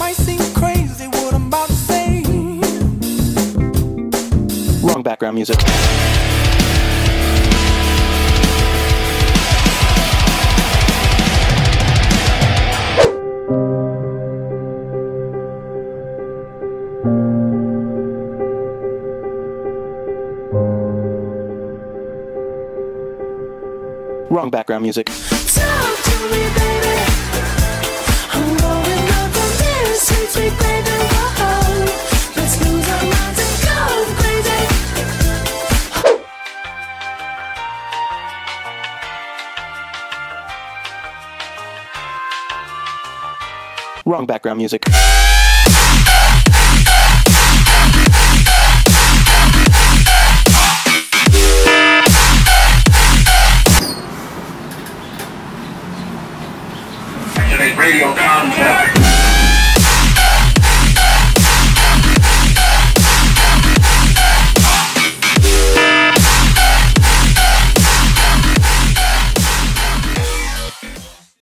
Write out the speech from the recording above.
might seem crazy what I'm about to say. Wrong background music. Wrong background music. Talk to me, baby. I'm going up on this sweet, sweet baby. Whoa. Let's lose our minds and go crazy. Wrong background music. Radio contact.